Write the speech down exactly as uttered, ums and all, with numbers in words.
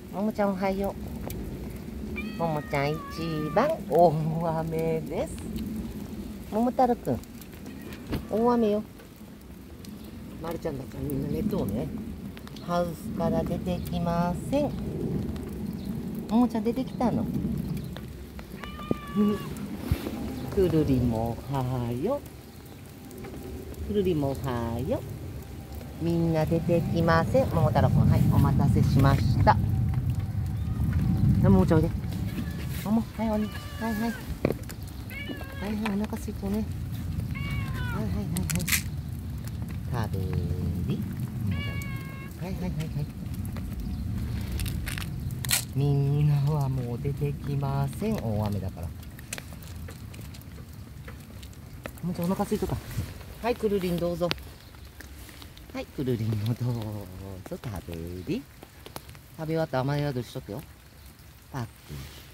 ももちゃんおはよう。ももちゃん一番大雨です。桃太郎くん、大雨よ。まるちゃんたちはみんな寝とうね。ハウスから出てきません。ももちゃん出てきたの。くるりもはよ。くるりもはよ。みんな出てきません。桃太郎くん、はい、お待たせしました。ももちゃんおいで。もも、はい、おに、はいはい。はいはい、お腹すいたね。はいはいはいはい。食べり。はいはいはいはい。みんなはもう出てきません。大雨だから。もうちょっとお腹すいとか。はい、くるりんどうぞ。はい、くるりんもどうぞ食べり。食べ終わったら雨宿りしとってよ。パック。